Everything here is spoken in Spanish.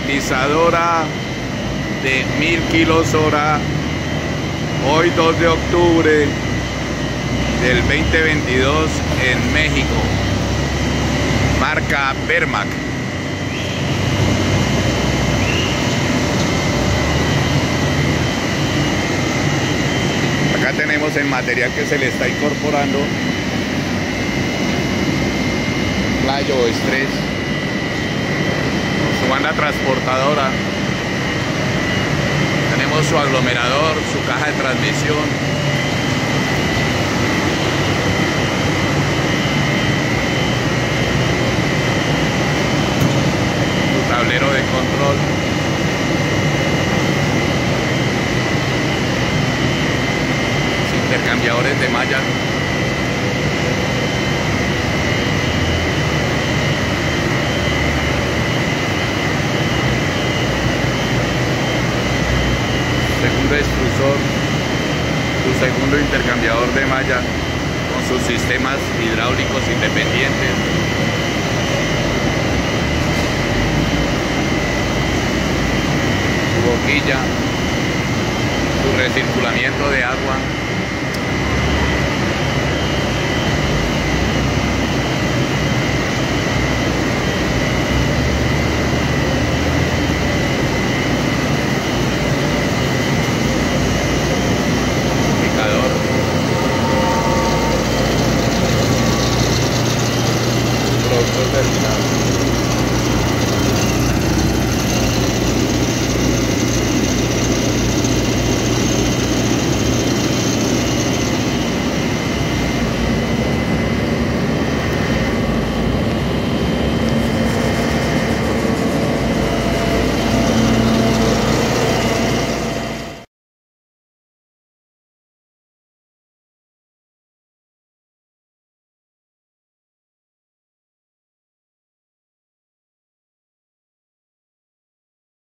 desalinizadora de 1000 kilos hora. Hoy 2 de octubre del 2022 en México. Marca Vermac. Acá tenemos el material que se le está incorporando. Playo Estrés. Su banda transportadora. Tenemos su aglomerador, su caja de transmisión. Su tablero de control. Sus intercambiadores de malla. Segundo extrusor, su segundo intercambiador de malla con sus sistemas hidráulicos independientes. Su boquilla, su recirculamiento de agua.